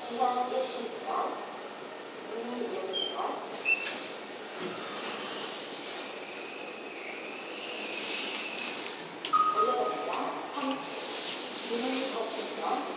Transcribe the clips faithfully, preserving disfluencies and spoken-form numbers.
지하 일 층입니다. 문이 열립니다. 올라갑니다. 삼 층. 문을 닫힙니다.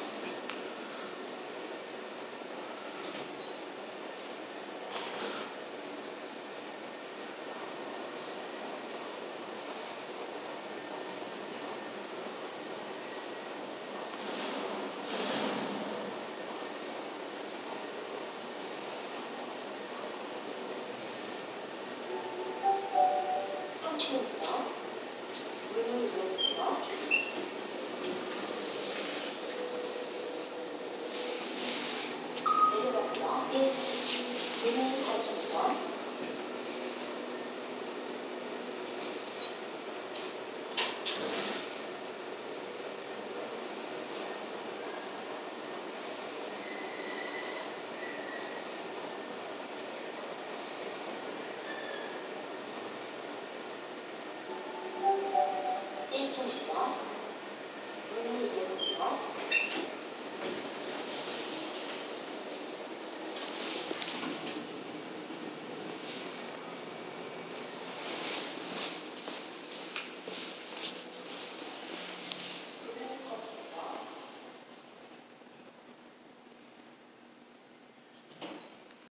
삼 층입니다. 문이 열립니다. 내려갑니다. 일 층. 문을 닫힙니다. 일 층입니다.